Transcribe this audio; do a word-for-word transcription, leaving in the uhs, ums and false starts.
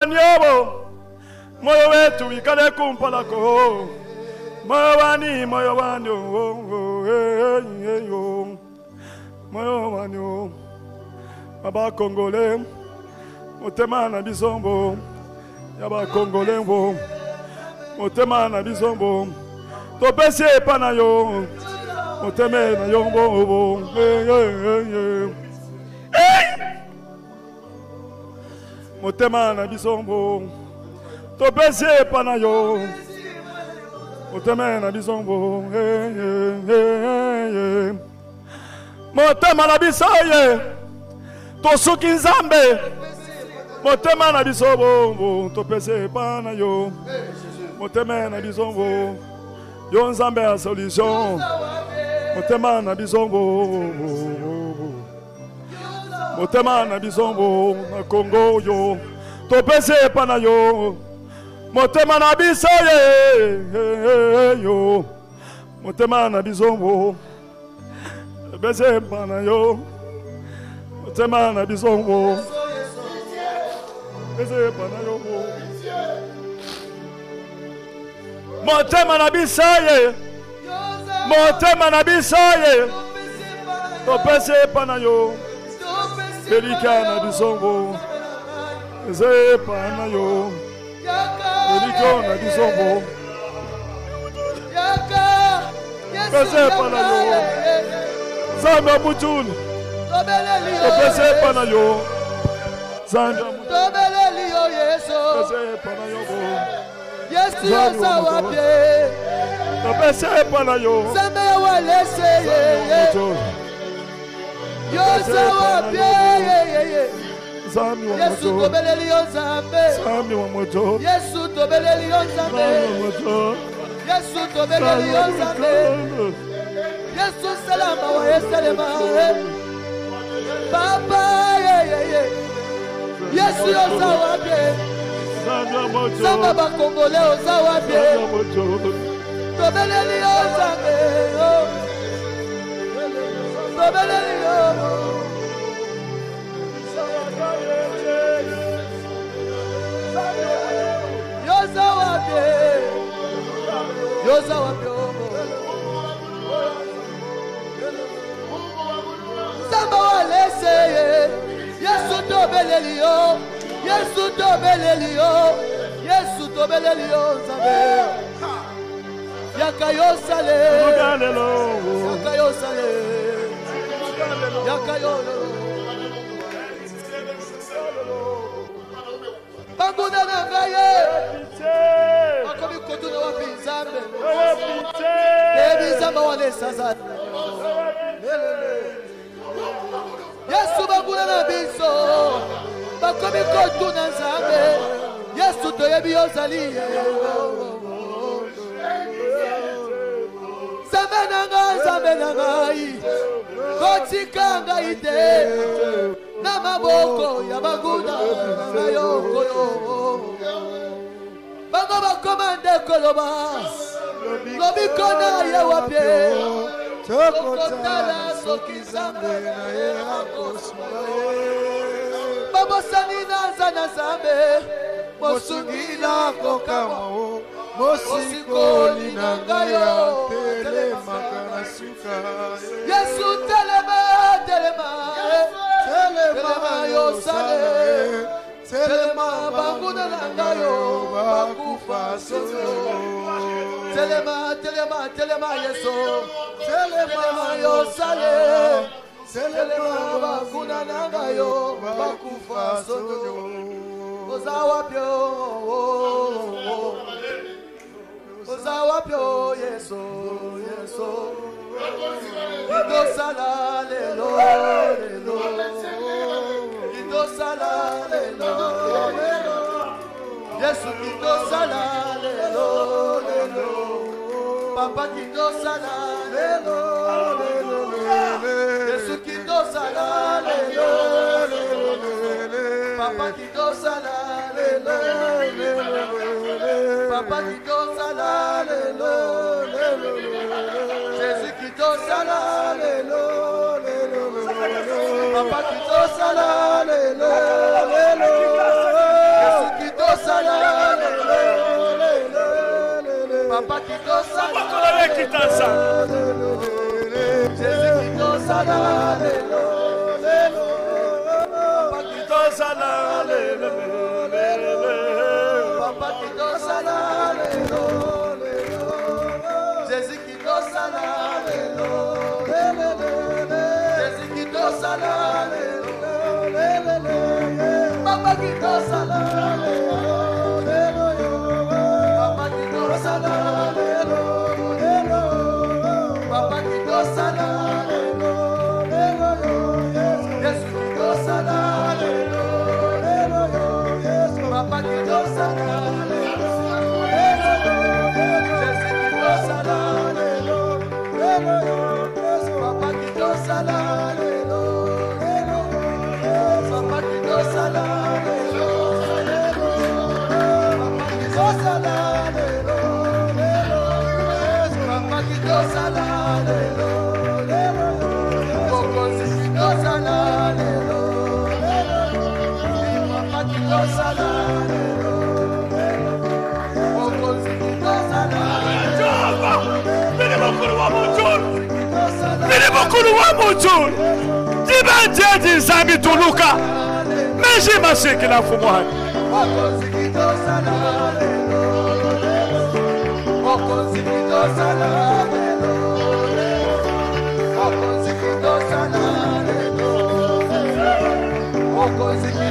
Nyobo, moyo wetu ikale kumpala ko, moyo wani, moyo wani, moyo wani, Baba Congolais, motema na bisombo, Yaba Congolais wo, motema na bisombo, to pese pana yo, moteme na yombo, motema na bisombo. To pese pana yo, motema na bisombo, motema na bisoye, to suki nzambe, motema na bisombo, to pese pana yo, motema na bisombo, yo nzambe a solution, motema na bisombo, motema na bisombo, na Congo yo. To pese pana yo, motema na biso ye yo, motema na bisombo, pese pana yo, motema na bisombo, pese pana yo, motema na biso ye, motema na biso ye, to pese pana yo, pelika na bisombo. Ze pana yo, Eriko na bisombo. Pese pana yo, Zamba Butul. Pese pana yo, Zamba Butul. Pese pana yo, Yesu yosa wapye. Pese pana yo, Zamba walese ye. Yosa wapye. Yesu tobeleli onzambe. Yesu tobeleli onzambe. Yesu tobeleli onzambe. Yesu salama wa yesalema. Papa ye ye ye. Yesu yosa wapye. Samba ba Congolais yosa wapye. Tobeleli onzambe. Tobeleli onzambe. Yoza wapye, Yoza wapye, Samba walese ye, Yesu tobeleli yo, Yesu tobeleli yo, Yesu tobeleli yo Nzambe. Yaka yo sale, yaka yo sale, yaka yo sale. Banguna na ngaye Bakomi kotu na wapi nzambe Ebi nzamba wale sasa Yesu banguna na biso Bakomi kotu na nzambe Yesu toyebi yozali Nzambe na nga, nzambe na ngai Kotika ngai te na maboko ya baguna na yoko yo bango bakomande koloba lobiko na ye wapye tokotala soki nzambe na ye akoswa babosani na nza na nzambe mosungi na kokama mosikoli na ngai yo telemaka na suka Yesu telema telema Telema yo sale, telema banguna nangayo bakufa soyo. Telema, telema, telema yeso, telema yo sale, telema banguna nangayo bakufa soyo. Ozawapyo, ozawapyo yeso, yeso. Ito sala lelo, lelo. Ito sala lelo, lelo. Yesu ito sala lelo, lelo. Papa ito sala lelo, lelo, lelo. Yesu ito sala lelo, lelo. Papa ito sala lelo, lelo. Papa ito sala lelo, lelo. Jésus qui te sala lelo lelo lelo Papa qui te sala lelo lelo Jésus qui te Papa qui tosala. Bakoloye kitasa. Jésus qui tosala. Papa qui tosala. Papa qui tosala. Jésus qui tosala. Jésus qui tosala. Papa qui tosala. Papa qui tosala. Papa qui tosala. Jésus qui tosala. Papa qui tosala. Jésus qui tosala. Papa qui tosala. Papa qui tosala. Papa qui tosala. Mokonzi qui tosala. Papa qui tosala. Mokonzi qui tosala. Bili mukuru wa mujuru. Bili mukuru wa mujuru. Jiba jeji zambi tuluka. Meji masiki na fumuhani. Mokonzi qui tosala. Mokonzi qui tosala. Mokonzi qui tosala. Mokonzi qui